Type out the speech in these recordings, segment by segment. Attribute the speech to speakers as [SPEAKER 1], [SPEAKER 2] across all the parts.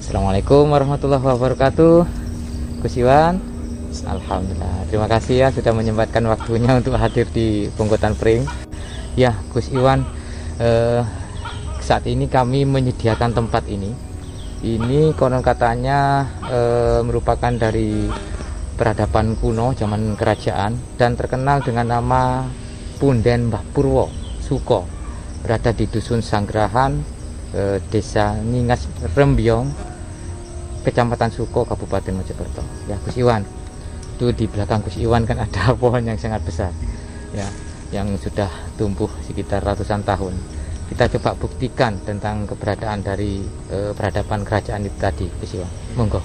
[SPEAKER 1] Assalamualaikum warahmatullahi wabarakatuh. Gus Iwan, alhamdulillah. Terima kasih ya sudah menyempatkan waktunya untuk hadir di Pungkutan Pring. Ya, Gus Iwan, saat ini kami menyediakan tempat ini. Ini konon katanya merupakan dari peradaban kuno zaman kerajaan dan terkenal dengan nama Punden Mbah Purwo Suko, berada di Dusun Sanggrahan, Desa Ningas Rembyong, Kecamatan Suko, Kabupaten Mojokerto. Ya, Gus Iwan, itu di belakang Gus Iwan kan ada pohon yang sangat besar, ya, yang sudah tumbuh sekitar ratusan tahun. Kita coba buktikan tentang keberadaan dari peradaban kerajaan itu tadi, Gus Iwan. Monggo.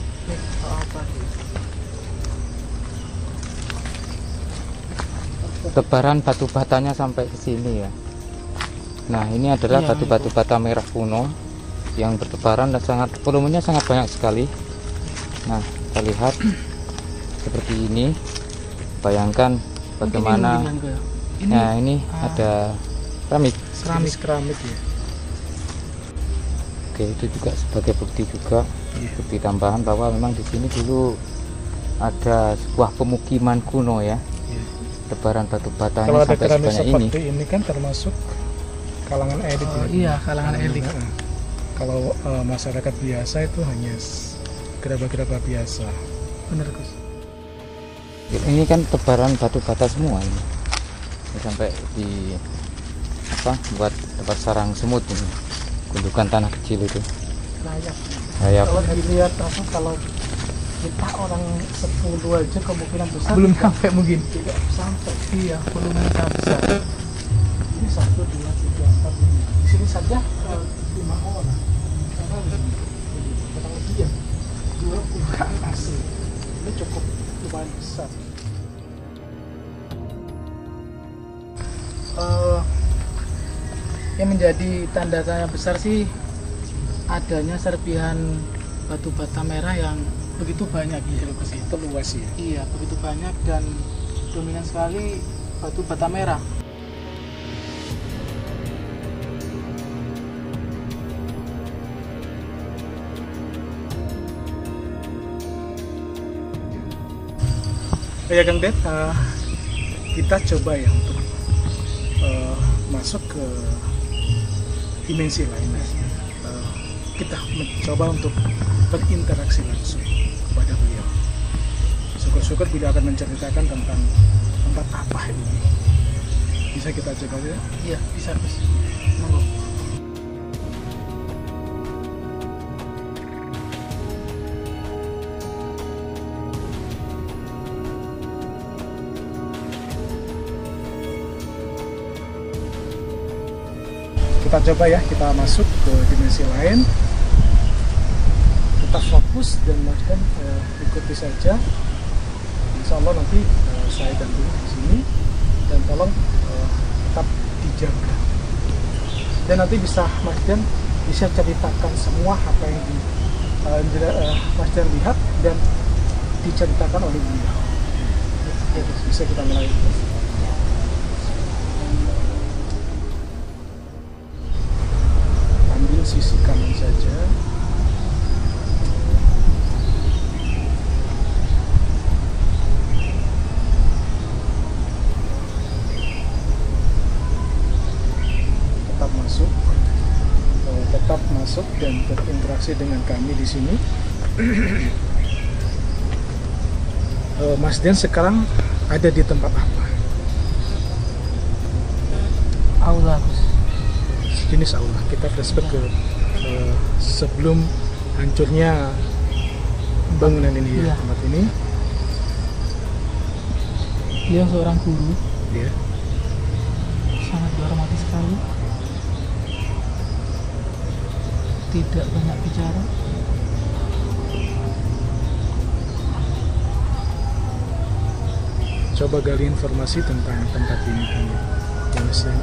[SPEAKER 1] Tebaran batu batanya sampai ke sini ya. Nah, ini adalah batu-batu bata merah kuno yang bertebaran dan volumenya sangat banyak sekali. Nah, kita lihat seperti ini. Bayangkan bagaimana. Nah, ini ada keramik ya. Oke, itu juga sebagai bukti juga, bukti tambahan bahwa memang di sini dulu ada sebuah pemukiman kuno ya. Tebaran batu batanya
[SPEAKER 2] kalau ada
[SPEAKER 1] sampai
[SPEAKER 2] keramik
[SPEAKER 1] sebanyak
[SPEAKER 2] seperti ini kan termasuk kalangan elit ya.
[SPEAKER 3] Iya, kalangan elit.
[SPEAKER 2] Kalau masyarakat biasa itu hanya gerabah-gerabah biasa.
[SPEAKER 3] Bener, Gus.
[SPEAKER 1] Ini kan tebaran batu bata semua ini. Sampai di buat tempat sarang semut ini. Gundukan tanah kecil itu.
[SPEAKER 3] Layak. Kalau dilihat kalau kita orang 10 aja kemungkinan besar
[SPEAKER 2] belum sampai, mungkin
[SPEAKER 3] tidak sampai. Iya, belum sangat besar. Ini 1, 2, 3, 4, 5. Di sini saja 5 orang. Kurang lebih ya 2 kuburan asli. Ini cukup lumayan besar. Yang menjadi tanda tanya besar sih adanya serpihan batu bata merah yang begitu banyak gitu loh, Gus.
[SPEAKER 2] itu luas ya.
[SPEAKER 3] Iya, begitu banyak dan dominan sekali batu bata merah.
[SPEAKER 2] Ya Kang Ded, kita coba ya untuk masuk ke dimensi lain. Kita mencoba untuk berinteraksi langsung kepada beliau. Syukur-syukur beliau akan menceritakan tentang tempat apa ini. Bisa kita coba ya?
[SPEAKER 3] Iya, bisa, Gus. Monggo.
[SPEAKER 2] Kita coba ya, kita masuk ke dimensi lain. Kita fokus dan lakukan ikuti saja. Insya Allah nanti saya dampingi di sini dan tolong tetap dijaga. Dan nanti bisa Mas Dan bisa ceritakan semua apa yang Mas Dan lihat dan diceritakan oleh beliau. Ya, bisa kita mulai. Ambil sisi kanan saja. Tetap masuk dan berinteraksi dengan kami di sini. Mas Den sekarang ada di tempat apa?
[SPEAKER 3] Aula, Gus.
[SPEAKER 2] Jenis aula. Kita flashback ke sebelum hancurnya bangunan ini ya, tempat ini.
[SPEAKER 3] Dia seorang guru.
[SPEAKER 2] Dia
[SPEAKER 3] sangat dihormati sekali. Tidak banyak bicara.
[SPEAKER 2] Coba gali informasi tentang tempat ini kan, Mas Dan.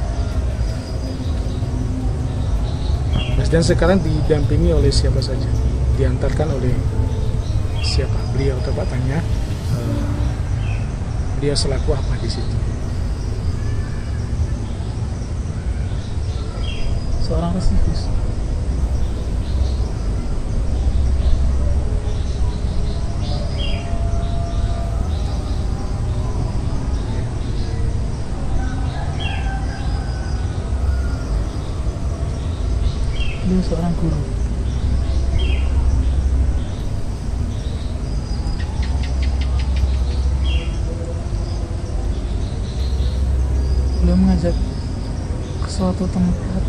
[SPEAKER 2] Mas Dan sekarang didampingi oleh siapa saja? Diantarkan oleh siapa? Beliau, coba tanya. Dia selaku apa di situ?
[SPEAKER 3] Seorang resikus. beliau mengajak ke suatu tempat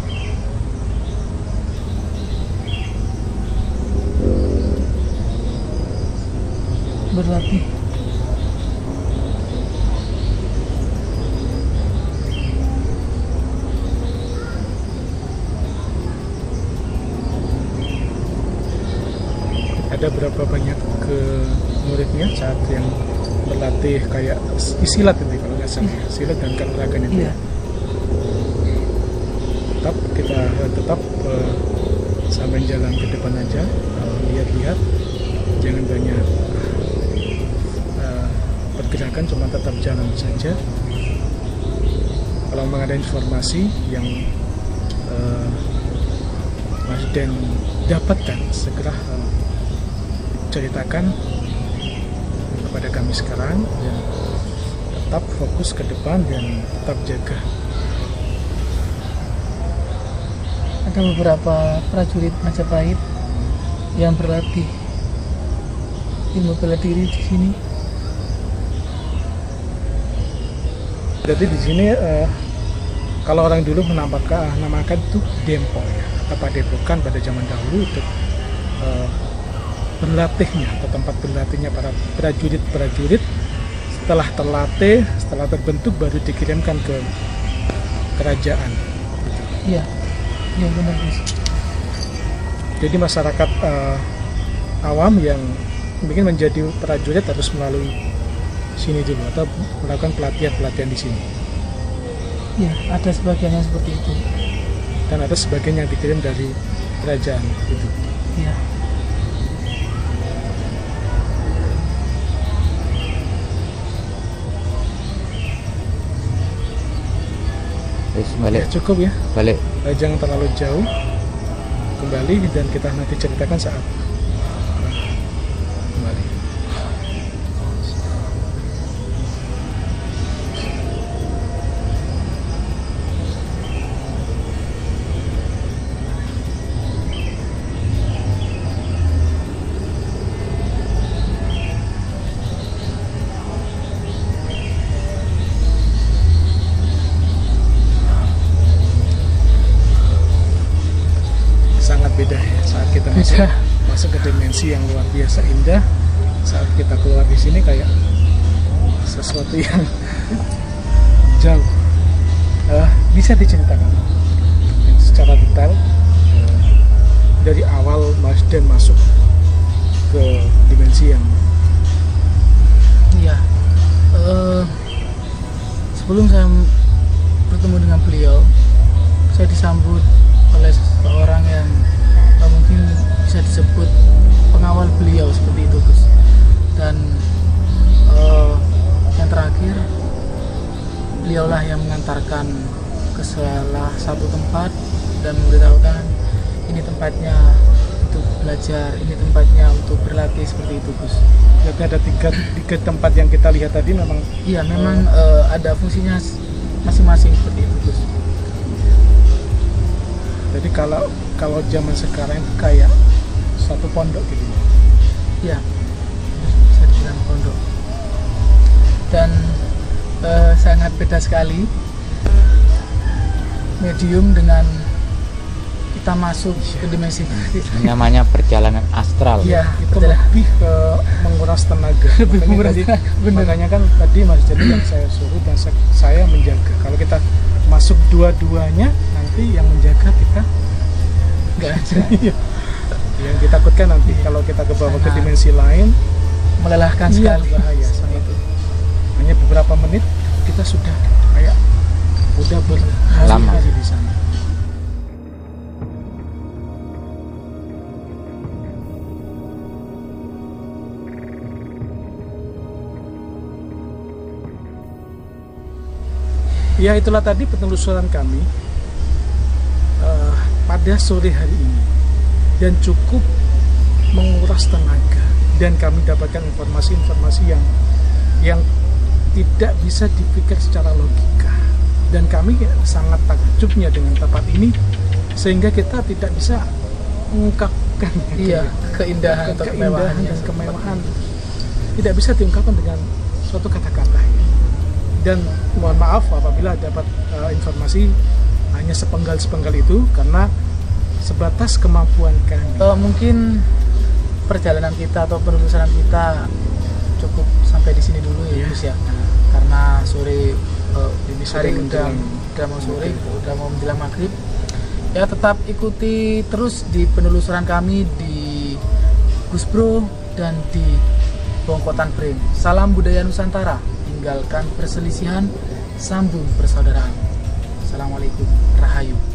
[SPEAKER 3] berlatih.
[SPEAKER 2] Ada berapa banyak ke muridnya saat yang berlatih kayak silat itu kalau nggak salah, silat dan kanuragan itu.
[SPEAKER 3] Iya.
[SPEAKER 2] Tetap sampai jalan ke depan aja, lihat-lihat, jangan banyak pergerakan, cuma tetap jalan saja. Kalau memang ada informasi yang Mas Den dapatkan, segera ceritakan kepada kami sekarang, dan tetap fokus ke depan dan tetap jaga.
[SPEAKER 3] Ada beberapa prajurit Majapahit yang berlatih ilmu bela diri di sini.
[SPEAKER 2] Jadi di sini kalau orang dulu menamakan itu Dempo ya, atau padepokan pada zaman dahulu untuk berlatihnya atau tempat berlatihnya para prajurit. Setelah terlatih, setelah terbentuk baru dikirimkan ke kerajaan.
[SPEAKER 3] Iya, iya benar Gus.
[SPEAKER 2] Jadi masyarakat awam yang ingin menjadi prajurit harus melalui sini dulu atau melakukan pelatihan di sini.
[SPEAKER 3] Iya, ada sebagian yang seperti itu.
[SPEAKER 2] Dan ada sebagian yang dikirim dari kerajaan gitu.
[SPEAKER 3] Iya.
[SPEAKER 1] Terus balik.
[SPEAKER 2] Ya, cukup ya.
[SPEAKER 1] Balik.
[SPEAKER 2] Jangan terlalu jauh. Kembali dan kita nanti ceritakan saat kembali. Beda ya, saat kita masuk ke dimensi yang luar biasa indah. Saat kita keluar di sini kayak sesuatu yang jauh. Bisa diceritakan secara detail dari awal Mas Den masuk ke dimensi yang
[SPEAKER 3] Iya. Sebelum saya bertemu dengan beliau, saya disambut oleh seseorang yang mungkin bisa disebut pengawal beliau seperti itu Gus. Dan yang terakhir, beliaulah yang mengantarkan ke salah satu tempat dan memberitahukan ini tempatnya untuk belajar, ini tempatnya untuk berlatih, seperti itu Gus.
[SPEAKER 2] Jadi ada tiga tempat yang kita lihat tadi memang.
[SPEAKER 3] Iya, memang ada fungsinya masing-masing seperti itu Gus.
[SPEAKER 2] Jadi kalau zaman sekarang itu kayak satu pondok gitu.
[SPEAKER 3] Iya, bisa dibilang pondok. Dan sangat beda sekali medium dengan kita masuk ke dimensi.
[SPEAKER 1] Namanya perjalanan astral.
[SPEAKER 3] Iya,
[SPEAKER 2] Itu lebih ke menguras tenaga. Makanya kan tadi Mas Jadi yang saya suruh dan saya menjaga. Kalau kita masuk dua-duanya, nanti yang menjaga kita
[SPEAKER 3] nggak ada.
[SPEAKER 2] Yang ditakutkan nanti kalau kita ke bawah ke dimensi lain,
[SPEAKER 3] Melelahkan
[SPEAKER 2] iya,
[SPEAKER 3] sekali.
[SPEAKER 2] bahaya sama itu. Hanya beberapa menit kita sudah kayak udah
[SPEAKER 1] Lama.
[SPEAKER 2] berhari di sana. Ya, itulah tadi penelusuran kami pada sore hari ini, dan cukup menguras tenaga, dan kami dapatkan informasi-informasi yang tidak bisa dipikir secara logika, dan kami sangat takjubnya dengan tempat ini sehingga kita tidak bisa mengungkapkan
[SPEAKER 3] Keindahan atau
[SPEAKER 2] keindahan dan kemewahan tidak bisa diungkapkan dengan suatu kata-kata. Dan mohon maaf apabila dapat informasi hanya sepenggal-sepenggal itu karena sebatas kemampuan kami.
[SPEAKER 3] Mungkin perjalanan kita atau penelusuran kita cukup sampai di sini dulu ya Gus ya. Karena sore hari udah mau sore, udah mau menjelang maghrib. Ya tetap ikuti terus di penelusuran kami di Gus Bro dan di Bongkotan Pring. Salam budaya Nusantara. Tinggalkan perselisihan, sambung persaudaraan. Assalamualaikum, rahayu.